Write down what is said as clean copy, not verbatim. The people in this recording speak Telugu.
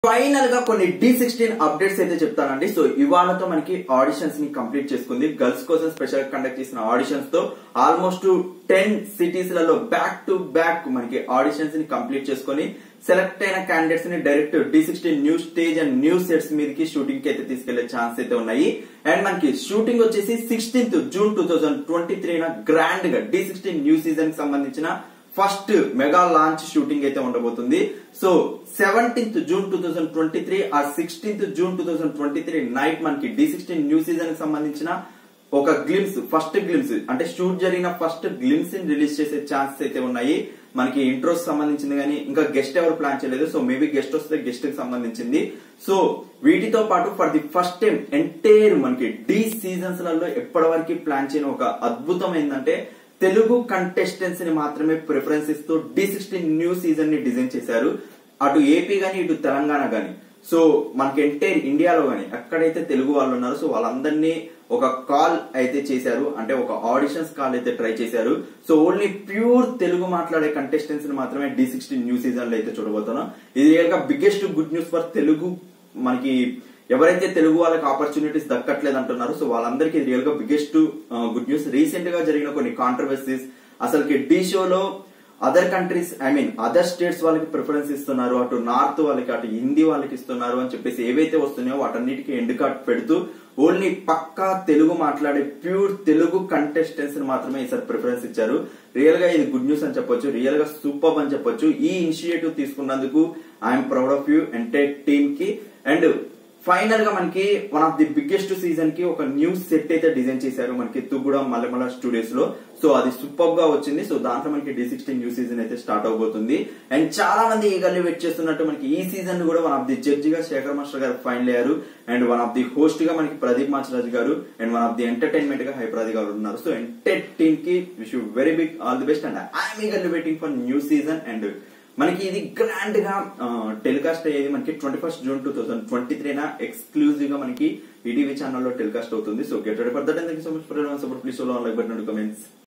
ఫైనల్ గా కొన్ని D16 అప్డేట్స్ అయితే చెప్తానండి. సో ఇవాళతో మనకి ఆడిషన్స్ ని కంప్లీట్ చేసుకుంది. గర్ల్స్ కోసం స్పెషల్ కండక్ట్ చేసిన ఆడిషన్స్ తో ఆల్మోస్ట్ 10 సిటీస్ లలో బ్యాక్ టు బ్యాక్ మనకి ఆడిషన్స్ ని కంప్లీట్ చేసుకుని సెలెక్ట్ అయిన క్యాండిడేట్స్ ని direct D16 new stage and new sets మీదకి షూటింగ్ కి అయితే తీసుకెళ్లే ఛాన్స్ అయితే ఉన్నాయి. అండ్ మనకి షూటింగ్ వచ్చేసి 16th జూన్ 2023 గ్రాండ్ గా D16 న్యూ సీజన్ కి సంబంధించిన ఫస్ట్ మెగా లాంచ్ షూటింగ్ అయితే ఉండబోతుంది. సో 17th జూన్ 2023 ఆ 16th జూన్ 2023 నైట్ మనకి D16 న్యూ సీజన్ కి సంబంధించిన ఒక గ్లిమ్స్, ఫస్ట్ గ్లిమ్స్ అంటే షూట్ జరిగిన ఫస్ట్ గ్లిమ్స్ ని రిలీజ్ చేసే ఛాన్సెస్ అయితే ఉన్నాయి. మనకి ఇంట్రోస్ సంబంధించింది కానీ ఇంకా గెస్ట్ ఎవరు ప్లాన్ చేయలేదు. సో మేబీ గెస్ట్ వస్తే గెస్ట్ కి సంబంధించింది. సో వీటితో పాటు for the first time entire మనకి D సీజన్స్ లలో ఎప్పటి వరకు ప్లాన్ చేయని ఒక అద్భుతం ఏంటంటే తెలుగు కంటెస్టెంట్స్ ని మాత్రమే ప్రిఫరెన్స్ ఇస్తూ D16 న్యూ సీజన్ ని డిజైన్ చేశారు. అటు ఏపీ గానీ ఇటు తెలంగాణ గానీ, సో మనకి ఎంటైర్ ఇండియాలో గానీ ఎక్కడైతే తెలుగు వాళ్ళు ఉన్నారో సో వాళ్ళందరినీ ఒక కాల్ అయితే చేశారు. అంటే ఒక ఆడిషన్స్ కాల్ అయితే ట్రై చేశారు. సో ఓన్లీ ప్యూర్ తెలుగు మాట్లాడే కంటెస్టెంట్స్ ని మాత్రమే D16 న్యూ సీజన్ లో అయితే చూడబోతున్నాం. ఇది రియల్ గా biggest good news for Telugu. మనకి ఎవరైతే తెలుగు వాళ్ళకి ఆపర్చునిటీస్ దక్కట్లేదు అంటున్నారు సో వాళ్ళందరికీ రియల్ గా బిగ్గెస్ట్ గుడ్ న్యూస్. రీసెంట్ గా జరిగిన కొన్ని కాంట్రవర్సీస్, అసలుకి డి షోలో అదర్ కంట్రీస్ అదర్ స్టేట్స్ వాళ్ళకి ప్రిఫరెన్స్ ఇస్తున్నారు, అటు నార్త్ వాళ్ళకి అటు హిందీ వాళ్ళకి ఇస్తున్నారు అని చెప్పేసి ఏవైతే వస్తున్నాయో వాటన్నిటికీ ఎండ్ కార్డ్ పెడుతూ ఓన్లీ పక్కా తెలుగు మాట్లాడే ప్యూర్ తెలుగు కంటెస్టెంట్స్ ని మాత్రమే ఈసారి ప్రిఫరెన్స్ ఇచ్చారు. రియల్ గా ఇది గుడ్ న్యూస్ అని చెప్పొచ్చు, రియల్ గా సూపర్ అని చెప్పొచ్చు. ఈ ఇనిషియేటివ్ తీసుకున్నందుకు I'm proud of you entire team కి. అండ్ ఫైనల్ గా మనకి one of the biggest season కి ఒక న్యూ సెట్ అయితే డిజైన్ చేశారు మనకి తుగ్గుడ మల్లెమల స్టూడియోస్ లో. సో అది సూపర్ గా వచ్చింది. సో దాంట్లో మనకి D16 న్యూ సీజన్ అయితే స్టార్ట్ అవబోతుంది. అండ్ చాలా మంది ఈగర్లీ వెయిట్ చేస్తున్నట్టు మనకి ఈ సీజన్ కూడా వన్ ఆఫ్ ది జడ్జి గా శేఖర్ మాస్టర్ గారు ఫైనల్ అయ్యారు. And one of the host గా మనకి ప్రదీప్ మాచరాజు గారు and one of the entertainment గా హైప్రాది గారు ఉన్నారు. సో ఎంటైర్ టీమ్ కి wish you very big all the best and I'm eagerly waiting for new season. And మనకి ఇది గ్రాండ్ గా టెలికాస్ట్ అయ్యేది మనకి 21st జూన్ 2023 ఎక్స్క్లూజివ్ గా మనకి ఈటీవీ ఛానల్లో టెలికాస్ట్ అవుతుంది. So get ready for that and thank you so much for your support. Please follow like button and comments.